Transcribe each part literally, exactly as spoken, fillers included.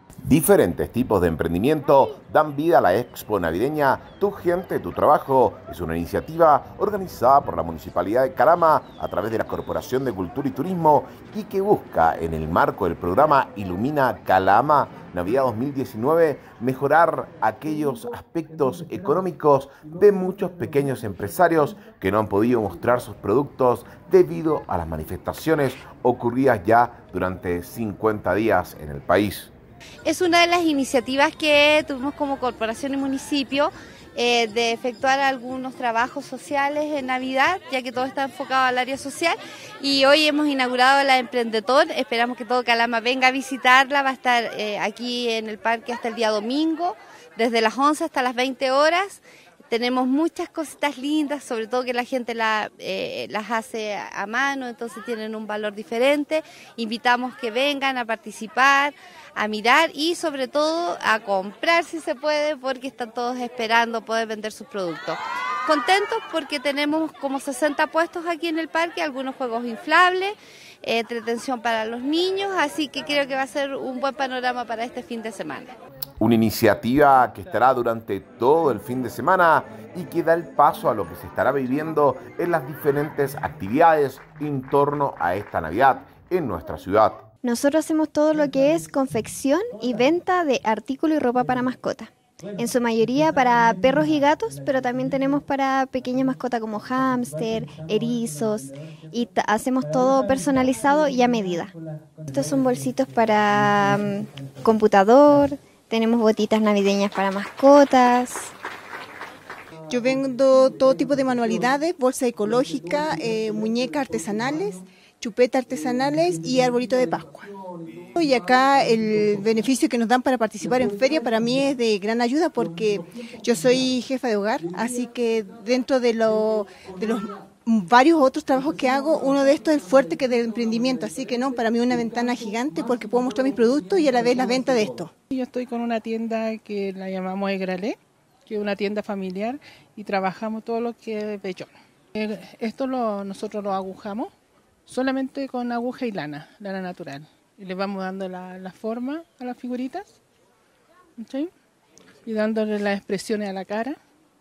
Diferentes tipos de emprendimiento dan vida a la Expo Navideña Tu Gente, Tu Trabajo. Es una iniciativa organizada por la Municipalidad de Calama a través de la Corporación de Cultura y Turismo y que busca, en el marco del programa Ilumina Calama Navidad dos mil diecinueve, mejorar aquellos aspectos económicos de muchos pequeños empresarios que no han podido mostrar sus productos debido a las manifestaciones ocurridas ya durante cincuenta días en el país. Es una de las iniciativas que tuvimos como corporación y municipio eh, de efectuar algunos trabajos sociales en Navidad, ya que todo está enfocado al área social, y hoy hemos inaugurado la Emprendetor. Esperamos que todo Calama venga a visitarla. Va a estar eh, aquí en el parque hasta el día domingo, desde las once hasta las veinte horas. Tenemos muchas cositas lindas, sobre todo que la gente la, eh, las hace a mano, entonces tienen un valor diferente. Invitamos que vengan a participar, a mirar y sobre todo a comprar si se puede, porque están todos esperando poder vender sus productos. Contentos porque tenemos como sesenta puestos aquí en el parque, algunos juegos inflables, eh, entretención para los niños, así que creo que va a ser un buen panorama para este fin de semana. Una iniciativa que estará durante todo el fin de semana y que da el paso a lo que se estará viviendo en las diferentes actividades en torno a esta Navidad en nuestra ciudad. Nosotros hacemos todo lo que es confección y venta de artículos y ropa para mascota. En su mayoría para perros y gatos, pero también tenemos para pequeñas mascotas como hámster, erizos, y hacemos todo personalizado y a medida. Estos son bolsitos para um, computador. Tenemos botitas navideñas para mascotas. Yo vendo todo tipo de manualidades, bolsa ecológica, eh, muñecas artesanales, chupetas artesanales y arbolito de Pascua. Y acá el beneficio que nos dan para participar en feria para mí es de gran ayuda porque yo soy jefa de hogar, así que dentro de, lo, de los varios otros trabajos que hago, uno de estos es el fuerte que es del emprendimiento, así que no, para mí es una ventana gigante porque puedo mostrar mis productos y a la vez la venta de esto. Yo estoy con una tienda que la llamamos Egralé, que es una tienda familiar y trabajamos todo lo que es vellón. Esto lo, nosotros lo agujamos solamente con aguja y lana, lana natural. Y le vamos dando la, la forma a las figuritas, ¿sí? Y dándole las expresiones a la cara.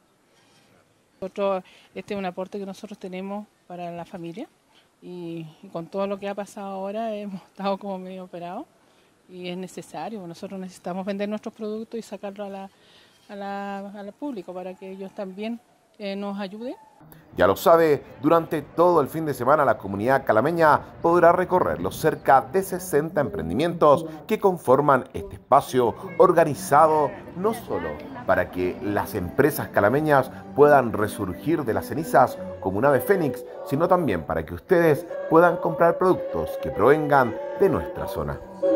Nosotros, este es un aporte que nosotros tenemos para la familia y, y con todo lo que ha pasado ahora hemos estado como medio operados y es necesario, nosotros necesitamos vender nuestros productos y sacarlo a la, a la, al público para que ellos también eh, nos ayuden. Ya lo sabe, durante todo el fin de semana la comunidad calameña podrá recorrer los cerca de sesenta emprendimientos que conforman este espacio organizado no solo para que las empresas calameñas puedan resurgir de las cenizas como un ave fénix, sino también para que ustedes puedan comprar productos que provengan de nuestra zona.